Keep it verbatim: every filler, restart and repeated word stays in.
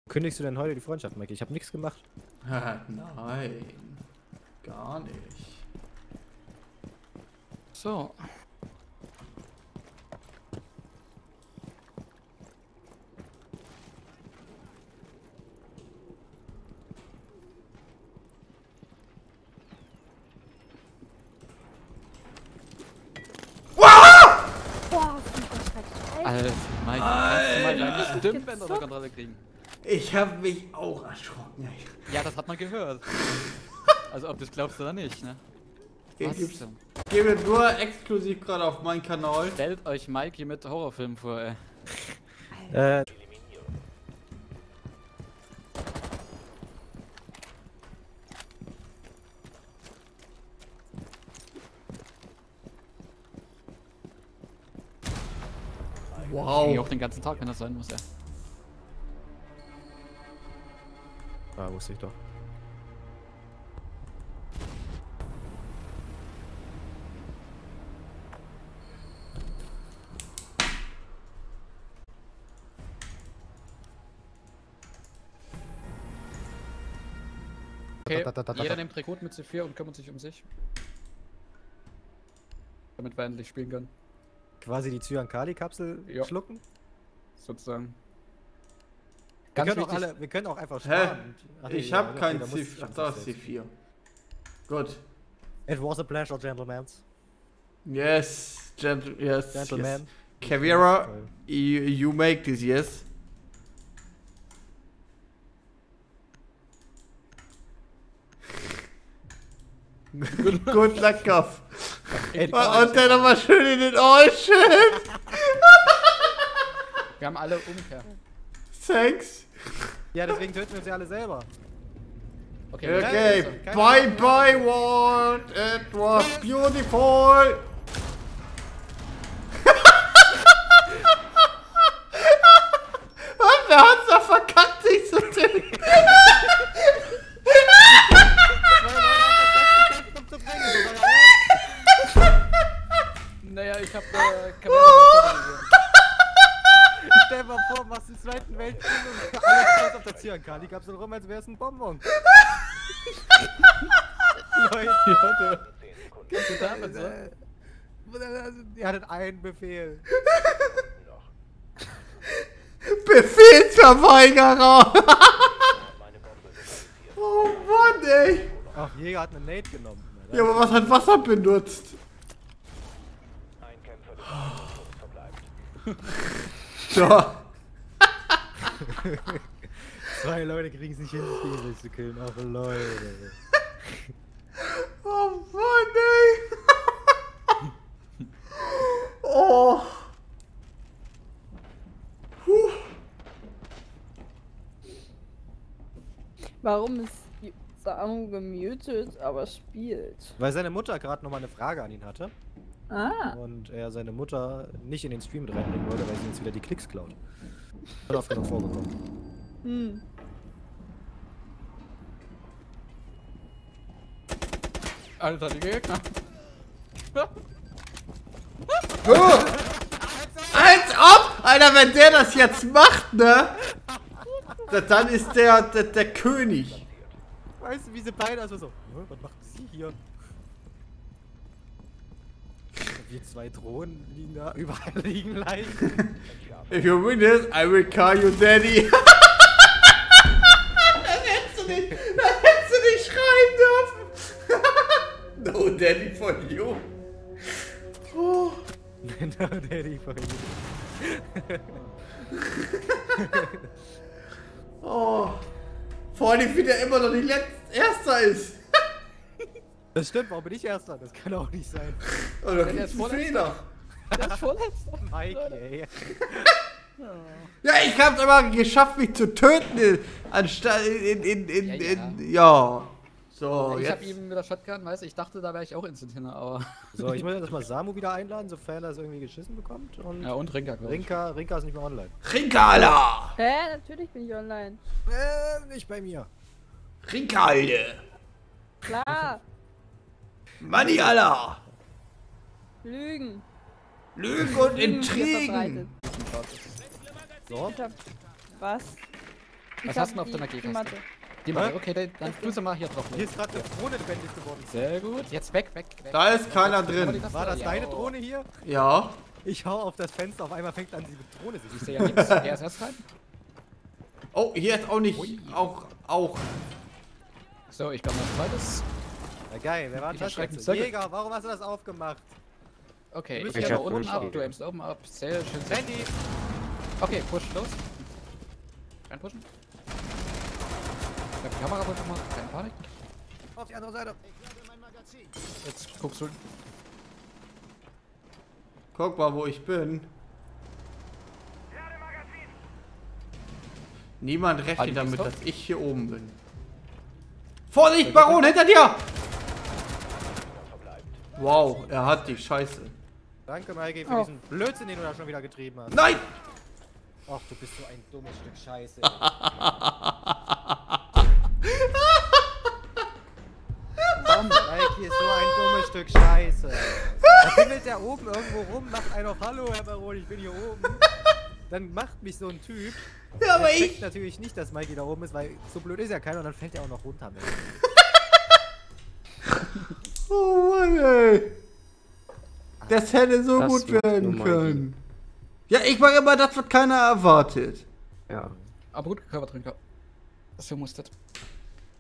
Kündigst du denn heute die Freundschaft, Mike? Ich habe nichts gemacht. Nein, gar nicht. So. Boah, das schrecklich. Alter, Mike, kannst du mal deine Stimmbänder unter Kontrolle kriegen? Ich habe mich auch erschrocken. Ey. Ja, das hat man gehört. Also ob du es glaubst oder nicht, ne? Was Ich denn? gebe nur exklusiv gerade auf meinen Kanal. Stellt euch Mike hier mit Horrorfilmen vor, ey. Äh. Wow. Auch den ganzen Tag, wenn das sein muss, ey. Ah, wusste ich doch. Okay, Da, da, da, da, jeder da. nimmt Rekrut mit C vier und kümmert sich um sich. Damit wir endlich spielen können. Quasi die Cyankali-Kapsel Ja. schlucken. Sozusagen. Wir Ganz können, auch wichtig, alle, wir können auch einfach Hä? sparen. Ach, Ich nee, habe okay, kein da muss C ich vier. schon Ach, da ist selbst. C vier. Gut. It was a pleasure, gentlemen. Yes, gent yes, Gentlemen. yes. Kavira, you, you make this, yes? Good luck, Gaff. Und dann nochmal schön in den Ocean. wir haben alle Umkehr. Thanks. Ja, deswegen töten wir sie alle selber. Okay, Okay, keine bye Ahnung. bye world. It was beautiful. Und wer hat's da verkackt, sich zu töten? naja, ich hab äh, Kamera. Stell dir mal vor, machst den Zweiten Weltkrieg und alles steht auf der Cyankali-Kapsel rum, als wär's ein Bonbon. Leute, Kannst du damit so? äh, ihr hattet einen Befehl. Befehlsverweigerer. Oh Mann, ey. Ach, Jäger hat eine Nate genommen. Ja, aber was hat Wasser benutzt? So. Zwei Leute kriegen es nicht hin, sich gegenseitig zu killen. Ach, Leute. Oh Mann, ey. Oh. Puh. Warum ist Samu gemutet, aber spielt? Weil seine Mutter gerade nochmal eine Frage an ihn hatte. Ah. Und er seine Mutter nicht in den Stream mit reinbringen wollte, weil sie uns wieder die Klicks klaut. Hat oft genug vorgekommen. Hm. Alter, die Gegner. Oh. Als ob! Alter, wenn der das jetzt macht, ne? Da- Dann ist der, der, der König. Weißt du, wie sie beide also so, "Hä, was macht sie hier? Wir zwei Drohnen liegen da, überall liegen Leichen. If you win this, I will call you daddy. Das hättest du nicht, das hättest du nicht schreien dürfen. No daddy for you. Oh. No, Daddy for you. Oh. Vor allem, wie der immer noch nicht letzt Erster ist. Das stimmt, warum bin ich Erster? Das kann auch nicht sein. Oh, da der gibt's ist einen vorletzter. Fehler. Der ist vorletzter. Mike, ey. Ja, ich hab's aber geschafft, mich zu töten. in- Anstatt in, in, in, Ja, ja. in, ja. So, ich jetzt. hab ihm mit der Shotgun, weißt du, ich dachte, da wäre ich auch instant hin, aber. So, ich muss jetzt mal Samu wieder einladen, sofern er es irgendwie geschissen bekommt. Und Ja, und Rinka, glaub ich. Rinka, Rinka ist nicht mehr online. Rinkala! Hä? Natürlich bin ich online. Äh, nicht bei mir. Rinkalde! Klar. Money Allah! Lügen. Lügen und Lügen wird verbreitet. Intrigen! So. Ich hab was? Was hab hast du denn auf die- deiner die G-Taste? Matte. Die Matte, okay, dann, dann tust du mal hier drauf. Hier ist gerade eine Drohne lebendig geworden. Sehr gut. Jetzt weg, weg, weg. Da ist keiner Jetzt- drin. die Taste- War das ja. deine Drohne hier? Ja. Ich hau auf das Fenster, auf einmal fängt an, die Drohne sich Ich zu sehe ja nichts. Er ist erst rein. Oh, hier ist auch nicht. Ui. Auch. Auch. So, ich glaube noch zweites. Ja, geil, wer war Ich das erschrecke jetzt? mich sehr. Jäger, warum hast du das aufgemacht? Okay, ich Ich gehe hab mal unten ab, Wunsch- du aimst oben ab. Sehr schön. Sehr Randy! Okay, push, los. Rein pushen. Ich hab die Kamera wohl schon mal. Keine Panik. Auf die andere Seite! Jetzt guckst du. Guck mal, wo ich bin. Niemand Ah, rechnet die damit, bist du? dass ich hier oben bin. Vorsicht, Baron, hinter dir! Wow, er hat die Scheiße. Danke, Mikey, für Oh. diesen Blödsinn, den du da schon wieder getrieben hast. Nein! Ach, du bist so ein dummes Stück Scheiße. Mikey ist so ein dummes Stück Scheiße. Da bimmelt der oben irgendwo rum, macht einer auf Hallo, Herr Baron, ich bin hier oben. Dann macht mich so ein Typ. Ja, aber Der checkt ich. natürlich nicht, dass Mikey da oben ist, weil so blöd ist ja keiner und dann fällt er auch noch runter. Mit. Oh Mann, ey. Das hätte so Das gut macht werden nur können. Ja, ich mache immer das, was keiner erwartet. Ja. Aber gut, Körpertrinker. So muss das.